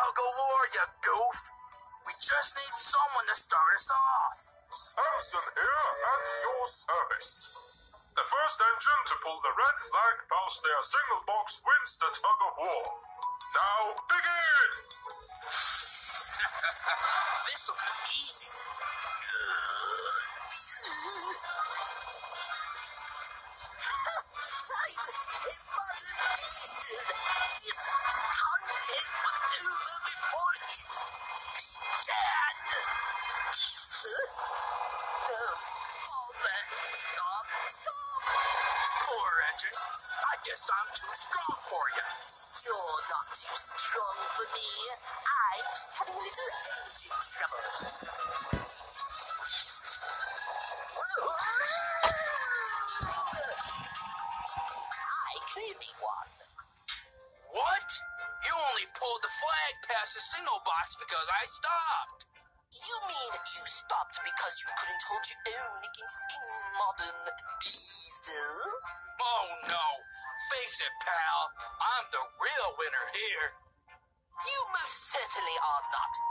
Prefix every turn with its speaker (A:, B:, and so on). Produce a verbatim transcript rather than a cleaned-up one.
A: tug-of-war, you goof. We just need someone to start us off.
B: Samson here, at your service. The first engine to pull the red flag past their single box wins the tug-of-war. Now, begin!
A: This'll be easy. It wasn't decent. This contest was over before it began. Decent? No. Bother. Stop. Stop. Poor engine. I guess I'm too strong for you. You're not too strong for me. I'm just having a little engine trouble. I clearly won. What? You only pulled the flag past the signal box because I stopped. You mean you stopped because you couldn't hold your own against a modern diesel? Oh no. Face it, pal. I'm the real winner here. You most certainly are not.